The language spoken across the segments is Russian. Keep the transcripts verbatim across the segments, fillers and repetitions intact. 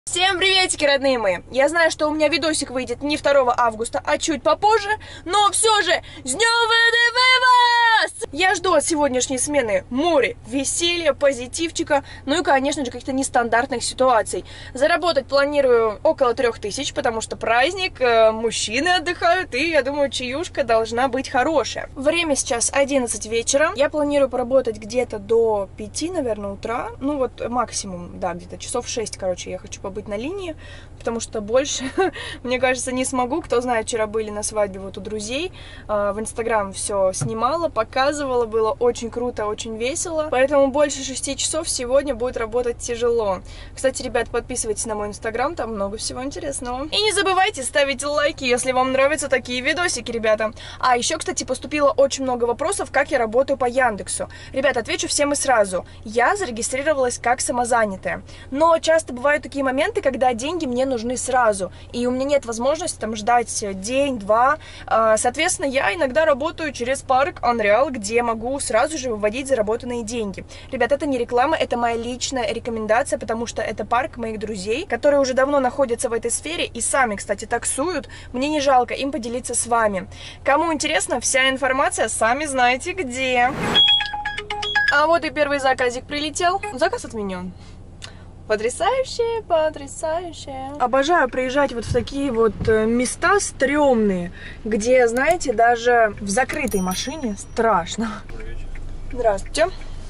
Всем приветики, родные мои! Я знаю, что у меня видосик выйдет не второго августа, а чуть попозже, но все же с днем ВДВ вас! Я жду от сегодняшней смены море, веселья, позитивчика, ну и, конечно же, каких-то нестандартных ситуаций. Заработать планирую около трех тысяч, потому что праздник, мужчины отдыхают, и, я думаю, чаюшка должна быть хорошая. Время сейчас одиннадцать вечера. Я планирую поработать где-то до пяти, наверное, утра. Ну вот максимум, да, где-то часов шесть, короче, я хочу побыть на линии, потому что больше, мне кажется, не смогу. Кто знает, вчера были на свадьбе вот у друзей, в Инстаграм все снимала, показывала, было очень круто, очень весело, поэтому больше шести часов сегодня будет работать тяжело. Кстати, ребят, подписывайтесь на мой Инстаграм, там много всего интересного. И не забывайте ставить лайки, если вам нравятся такие видосики, ребята. А еще, кстати, поступило очень много вопросов, как я работаю по Яндексу. Ребята, отвечу всем и сразу. Я зарегистрировалась как самозанятая, но часто бывают такие моменты, когда деньги мне нужны сразу, и у меня нет возможности там ждать день-два. Соответственно, я иногда работаю через парк Unreal, где могу сразу же выводить заработанные деньги. Ребят, это не реклама, это моя личная рекомендация, потому что это парк моих друзей, которые уже давно находятся в этой сфере и сами, кстати, таксуют. Мне не жалко им поделиться с вами. Кому интересно, вся информация сами знаете где. А вот и первый заказик прилетел. Заказ отменен. Потрясающе, потрясающе. Обожаю приезжать вот в такие вот места стрёмные, где, знаете, даже в закрытой машине страшно. Здравствуйте.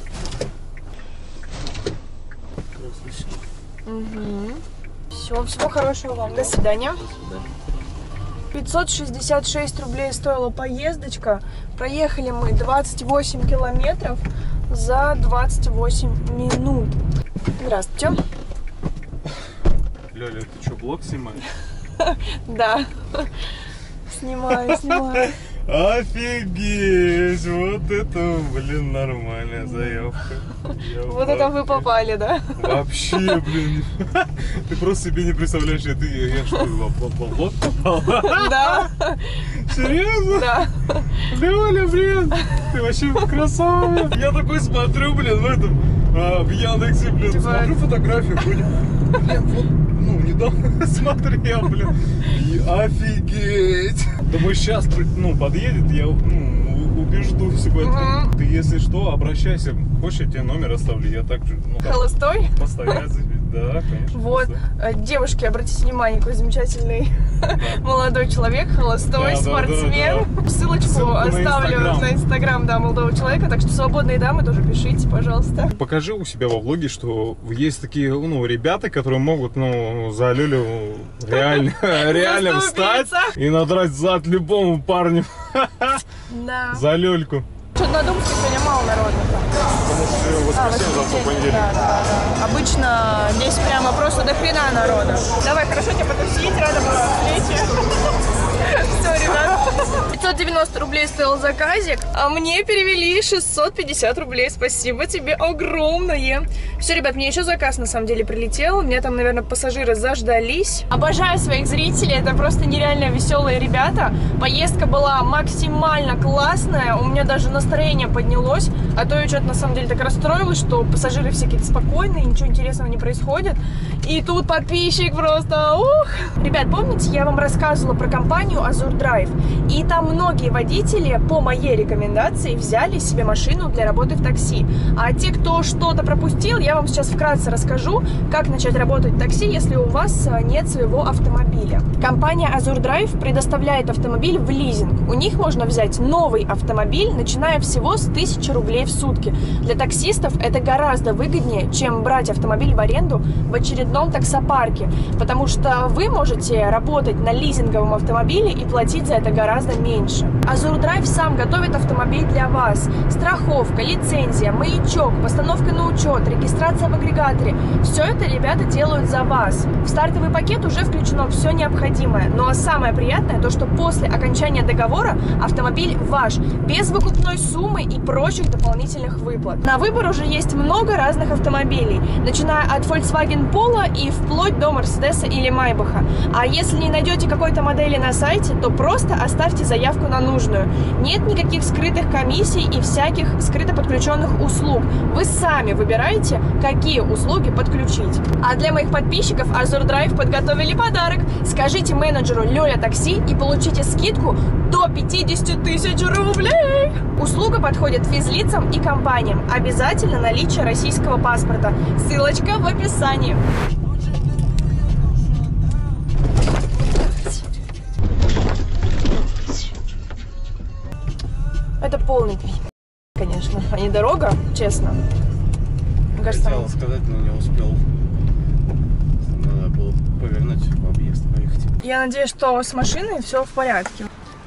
Угу. Все, всего хорошего вам. До свидания. пятьсот шестьдесят шесть рублей стоила поездочка. Проехали мы двадцать восемь километров за двадцать восемь минут. Здравствуйте. Лёля, ты что, блог снимаешь? Да. Снимаю, снимаю. Офигеть! Вот это, блин, нормальная заявка. Я вот это вы попали, да? Вообще, блин. Ты просто себе не представляешь, я, ты, я что, блог попал? Да. Серьезно? Да. Лёля, блин, ты вообще красава. Я такой смотрю, блин, в этом, а, в Яндексе, блин, типа... смотрю фотографию, блин, блин, вот, ну, недавно смотрел, блин, и офигеть. Думаю, сейчас, ну, подъедет, я, ну, убежду себя. Угу. Ты, если что, обращайся, хочешь, я тебе номер оставлю, я так же, ну, холостой? Постоять, да, конечно. Вот, просто. Девушки, обратите внимание, какой замечательный да. молодой человек, холостой, да, спортсмен. Да, да, да. Ссылочку Ссылку оставлю на Инстаграм. на Инстаграм, да, молодого человека, так что свободные дамы тоже пишите, пожалуйста. Покажи у себя во влоге, что есть такие, ну, ребята, которые могут, ну, за Лёлю реально, реально встать и надрать зад любому парню. Да. За Лёльку. Что-то на Думске сегодня мало народу. Потому что воскресенье, завтра понедельник. Да, да, да. Обычно здесь прямо просто до хрена народа. Давай, хорошо тебя потусить, рада была встрече. Все, ребят. пятьсот девяносто рублей стоил заказик, а мне перевели шестьсот пятьдесят рублей. Спасибо тебе огромное. Все, ребят, мне еще заказ на самом деле прилетел. У меня там, наверное, пассажиры заждались. Обожаю своих зрителей, это просто нереально веселые ребята. Поездка была максимально классная. У меня даже настроение поднялось. А то я что-то на самом деле так расстроилась, что пассажиры все какие-то спокойные, ничего интересного не происходит. И тут подписчик просто ух! Ребят, помните, я вам рассказывала про компанию Azure Drive? И там многие водители по моей рекомендации взяли себе машину для работы в такси. А те, кто что-то пропустил, я вам сейчас вкратце расскажу, как начать работать в такси, если у вас нет своего автомобиля. Компания Azure Drive предоставляет автомобиль в лизинг. У них можно взять новый автомобиль, начиная всего с тысячи рублей в сутки. Для таксистов это гораздо выгоднее, чем брать автомобиль в аренду в очередном таксопарке, потому что вы можете работать на лизинговом автомобиле и платить за это гораздо меньше. Azure Drive сам готовит автомобиль для вас. Страховка, лицензия, маячок, постановка на учет, регистрация в агрегаторе. Все это ребята делают за вас. В стартовый пакет уже включено все необходимое. Ну а самое приятное, то что после окончания договора автомобиль ваш, без выкупной суммы и прочих дополнительных выплат. На выбор уже есть много разных автомобилей, начиная от Volkswagen Polo и вплоть до Mercedes или Майбаха. А если не найдете какой-то модели на сайте, то просто оставьте заявку заявку на нужную. Нет никаких скрытых комиссий и всяких скрыто подключенных услуг. Вы сами выбираете, какие услуги подключить. А для моих подписчиков Азур Драйв подготовили подарок. Скажите менеджеру Лёля Такси и получите скидку до пятьдесят тысяч рублей. Услуга подходит физлицам и компаниям. Обязательно наличие российского паспорта. Ссылочка в описании. Это полный пи***, конечно, а не дорога, честно. Мне кажется, хотел сказать, но не успел. Надо было повернуть в объезд, поехать. Я надеюсь, что с машиной все в порядке.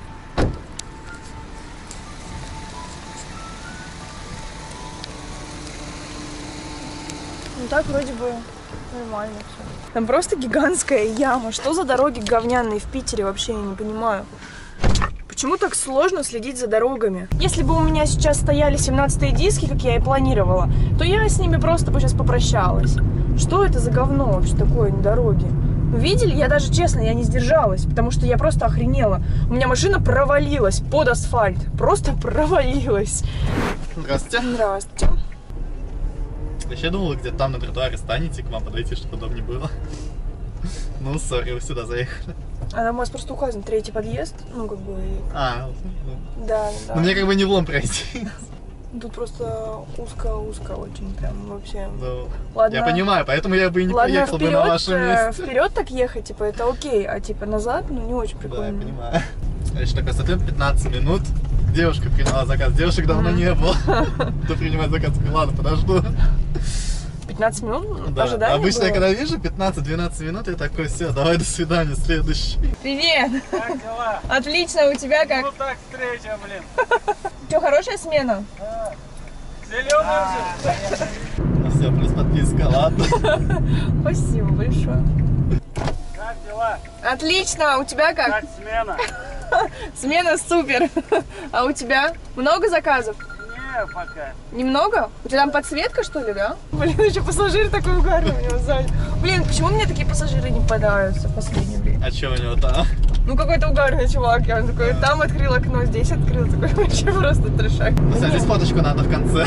Ну так вроде бы нормально все. Там просто гигантская яма. Что за дороги говняные в Питере, вообще я не понимаю. Почему так сложно следить за дорогами? Если бы у меня сейчас стояли семнадцатые диски, как я и планировала, то я с ними просто бы сейчас попрощалась. Что это за говно вообще такое на дороге? Вы видели? Я даже, честно, я не сдержалась, потому что я просто охренела. У меня машина провалилась под асфальт. Просто провалилась. Здравствуйте. Здравствуйте. Я еще думала, где-то там на тротуаре станете, к вам подойти, чтобы удобнее было. Ну, сори, вы сюда заехали. А там у вас просто указан третий подъезд, ну, как бы... А, ну... Да, да. Ну, мне как бы не влом пройти. Тут просто узко-узко очень, прям вообще. Ну, Ладно. я понимаю, поэтому я бы и не Ладно, поехал вперед, бы на вашем месте. вперед так ехать, типа, это окей, а типа назад, ну, не очень прикольно. Да, я понимаю. Я еще такой смотрю, пятнадцать минут. Девушка приняла заказ. Девушек давно не было. Кто принимает заказ? Ладно, подожду. пятнадцать минут Да. ожидания Обычно было? я когда вижу пятнадцать-двенадцать минут, я такой, все, давай до свидания, следующий. Привет! Как дела? Отлично, у тебя как? Ну так встреча, блин. Что, хорошая смена? Зеленый же. Ну все, плюс подписка, ладно. Спасибо большое. Как дела? Отлично, у тебя как? Как смена? Смена супер. А у тебя много заказов? Не, пока. Немного? У тебя там подсветка, что ли, да? Блин, еще пассажир такой угарный у него сзади. Блин, почему мне такие пассажиры не попадаются в последнее время? А что у него там? Ну, какой-то угарный чувак. Я такой, там открыл окно, здесь открыл. Такой, вообще просто трешак. Ну, все, здесь фоточку надо в конце.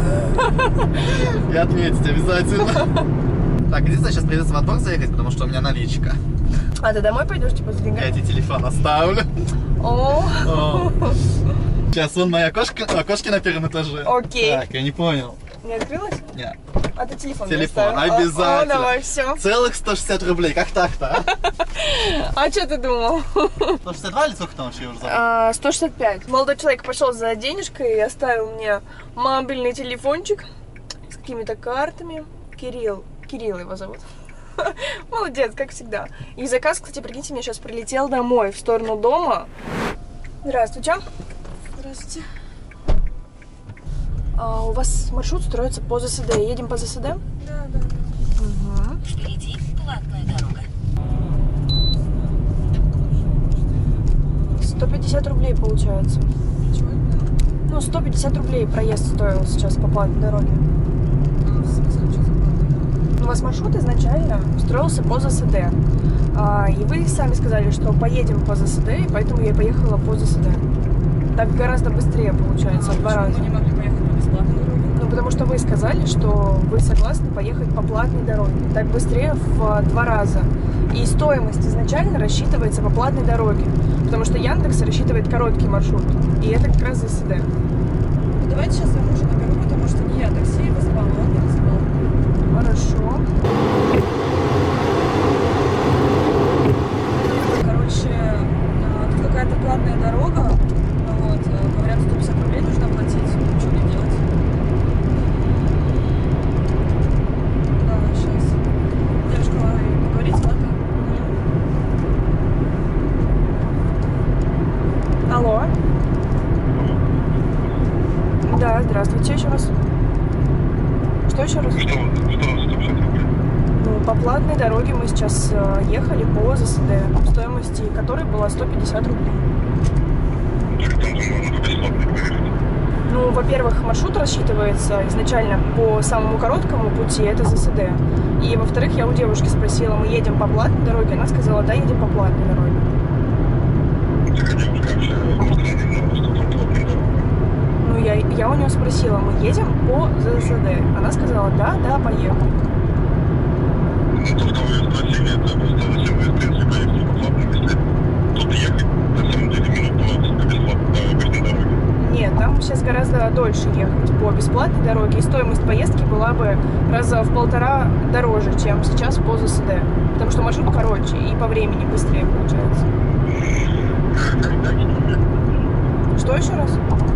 И отметить обязательно. Так, единственное, сейчас придется во двор заехать, потому что у меня наличка. А ты домой пойдешь, типа, с Я деньгами? тебе телефон оставлю. О, О. Сейчас вон мои окошки, окошки на первом этаже. Окей. Так, я не понял. не открылась? Нет. А ты телефон мне Телефон, оставил? обязательно. О, о, давай, все. Целых сто шестьдесят рублей, как так-то, а? А что ты думал? сто шестьдесят два или сколько там вообще уже забыл? А, сто шестьдесят пять. Молодой человек пошел за денежкой и оставил мне мобильный телефончик с какими-то картами. Кирилл. Кирилл его зовут. Молодец, как всегда. И заказ, кстати, прикиньте, мне сейчас прилетел домой, в сторону дома. Здравствуйте. Здравствуйте. А, у вас маршрут строится по ЗСД. Едем по ЗСД? Да, да. Угу. Впереди платная дорога. сто пятьдесят рублей получается. Чего это? Ну, сто пятьдесят рублей проезд стоил сейчас по платной дороге. А, в смысле, что за платная? У вас маршрут изначально строился по ЗСД. А, и вы сами сказали, что поедем по ЗСД, и поэтому я поехала по ЗСД. Так гораздо быстрее получается, А, в два почему раза. мы не могли поехать по бесплатной дороге? Ну, потому что вы сказали, что вы согласны поехать по платной дороге. Так быстрее в два раза. И стоимость изначально рассчитывается по платной дороге. Потому что Яндекс рассчитывает короткий маршрут. И это как раз ЗСД. Ну, давайте сейчас я мужа наберу, потому что не я такси вызывала, он не вызывал. Хорошо. Короче, а, тут какая-то платная дорога. Вот, а, говорят, сто пятьдесят рублей нужно платить. Что мне делать? Да, сейчас. Девушка, вы поговорите, ладно? Алло. Да, здравствуйте еще раз. Что еще раз? Что, что сто пятьдесят рублей? Ну, по платной дороге мы сейчас э, ехали по ЗСД, стоимости которой была сто пятьдесят рублей. Так там можно бесплатно поехать. Ну, во-первых, маршрут рассчитывается изначально по самому короткому пути, это ЗСД. И, во-вторых, я у девушки спросила, мы едем по платной дороге, она сказала, да, едем по платной дороге. Ну, я, я у нее спросила, мы едем по ЗСД. Она сказала, да, да, поехали. Ну, только вы спросили, это просто зачем вы, в принципе, поехали по платным, если тут ехать, на самом деле, минут двадцать по бесплатной, по обычной дороге. Нет, там сейчас гораздо дольше ехать по бесплатной дороге, и стоимость поездки была бы раза в полтора дороже, чем сейчас по ЗСД. Потому что маршрут короче и по времени быстрее получается. Что еще раз?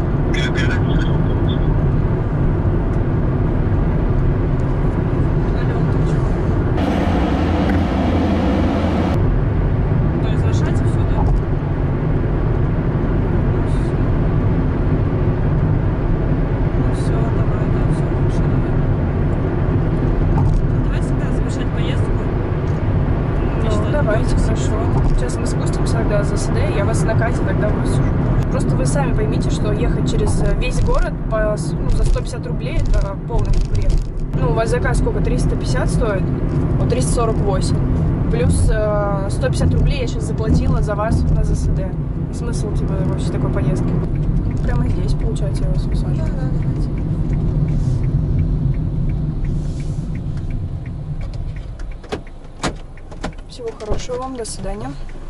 Давайте, хорошо. Сейчас мы спустимся тогда за ЗСД, я вас на кате тогда высажу. Просто вы сами поймите, что ехать через весь город по, ну, за сто пятьдесят рублей это полный бред. Ну, у вас заказ сколько? триста пятьдесят стоит? Вот триста сорок восемь. Плюс э, сто пятьдесят рублей я сейчас заплатила за вас на ЗСД. И смысл типа вообще такой поездки? Прямо здесь, получается, я вас высажу. Да, да, давайте. Всего хорошего вам, до свидания.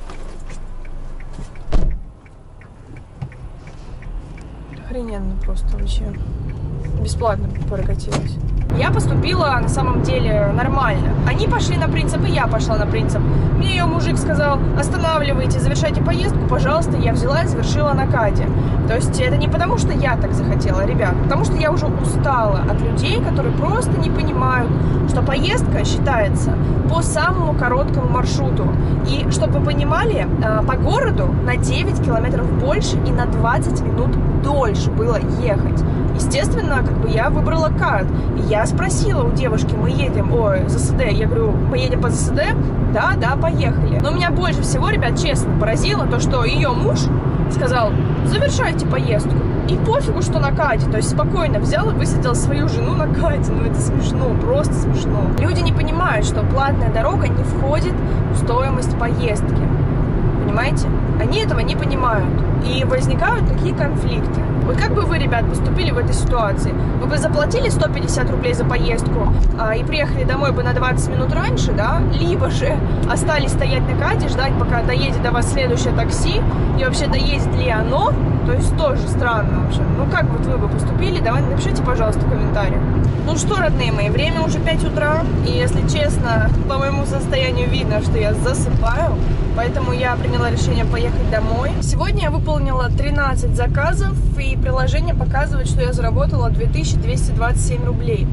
Охрененно просто вообще. Бесплатно прокатилась. Я поступила на самом деле нормально. Они пошли на принцип, и я пошла на принцип. Мне ее мужик сказал, останавливайте, завершайте поездку, пожалуйста. Я взяла и завершила на кате. То есть это не потому, что я так захотела, ребят, потому что я уже устала от людей, которые просто не понимают, что поездка считается по самому короткому маршруту. И чтобы вы понимали, по городу на девять километров больше и на двадцать минут дольше было ехать. Естественно, как бы я выбрала кат. И я спросила у девушки, мы едем, ой, ЗСД, я говорю, мы едем по ЗСД? Да, да, поехали. Но меня больше всего, ребят, честно поразило то, что ее муж сказал, завершайте поездку. И пофигу, что на кате, то есть спокойно взял и высадил свою жену на кате. Ну это смешно, просто смешно. Люди не понимают, что платная дорога не входит в стоимость поездки. Понимаете? Они этого не понимают. И возникают такие конфликты. Вот как бы вы, ребят, поступили в этой ситуации? Вы бы заплатили сто пятьдесят рублей за поездку а, и приехали домой бы на двадцать минут раньше, да? Либо же остались стоять на кате, ждать, пока доедет до вас следующее такси, и вообще доедет ли оно? То есть тоже странно вообще. Ну как вот вы бы поступили? Давайте напишите, пожалуйста, в комментариях. Ну что, родные мои, время уже пять утра, и если честно, по моему состоянию видно, что я засыпаю, поэтому я приняла решение поехать домой. Сегодня я выполнила тринадцать заказов, и приложение показывает, что я заработала две тысячи двести двадцать семь рублей.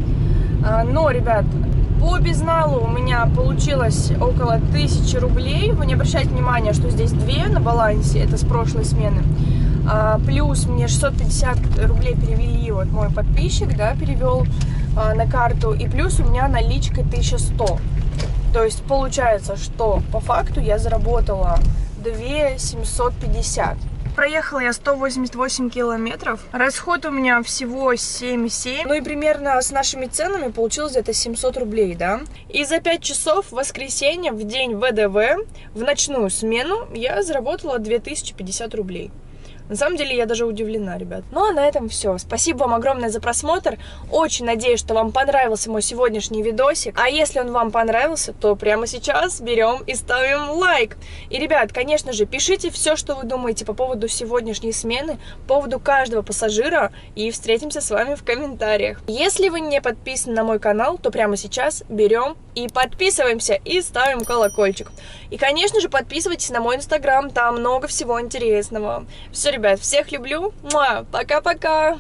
Но, ребят, по безналу у меня получилось около тысячи рублей. Вы не обращайте внимания, что здесь две на балансе, это с прошлой смены. А, плюс мне шестьсот пятьдесят рублей перевели, вот мой подписчик, да, перевел а, на карту. И плюс у меня наличка тысяча сто. То есть получается, что по факту я заработала две тысячи семьсот пятьдесят. Проехала я сто восемьдесят восемь километров. Расход у меня всего семь и семь. Ну и примерно с нашими ценами получилось где-то семьсот рублей, да. И за пять часов в воскресенье, в день вэ дэ вэ, в ночную смену, я заработала две тысячи пятьдесят рублей. На самом деле я даже удивлена, ребят. Ну а на этом все. Спасибо вам огромное за просмотр. Очень надеюсь, что вам понравился мой сегодняшний видосик. А если он вам понравился, то прямо сейчас берем и ставим лайк. И, ребят, конечно же, пишите все, что вы думаете по поводу сегодняшней смены, по поводу каждого пассажира. И встретимся с вами в комментариях. Если вы не подписаны на мой канал, то прямо сейчас берем и подписываемся и ставим колокольчик. И, конечно же, подписывайтесь на мой инстаграм. Там много всего интересного. Все, ребят, всех люблю. Пока-пока.